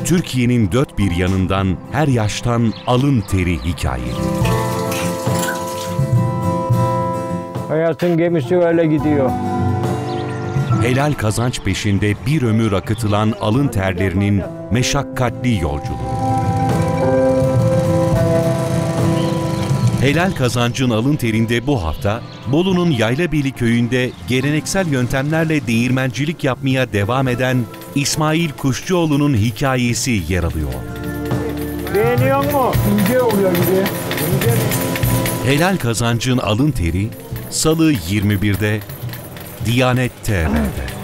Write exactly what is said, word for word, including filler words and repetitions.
Türkiye'nin dört bir yanından, her yaştan alın teri hikayeleri. Hayatın gemisi öyle gidiyor. Helal kazanç peşinde bir ömür akıtılan alın terlerinin meşakkatli yolculuğu. Helal kazancın alın terinde bu hafta, Bolu'nun Yaylabeli köyünde geleneksel yöntemlerle değirmencilik yapmaya devam eden İsmail Kuşçuoğlu'nun hikayesi yer alıyor. Beğeniyor mu? İnce oluyor gibi. İnce. Helal kazancın alın teri, Salı yirmi birde Diyanet T V'de.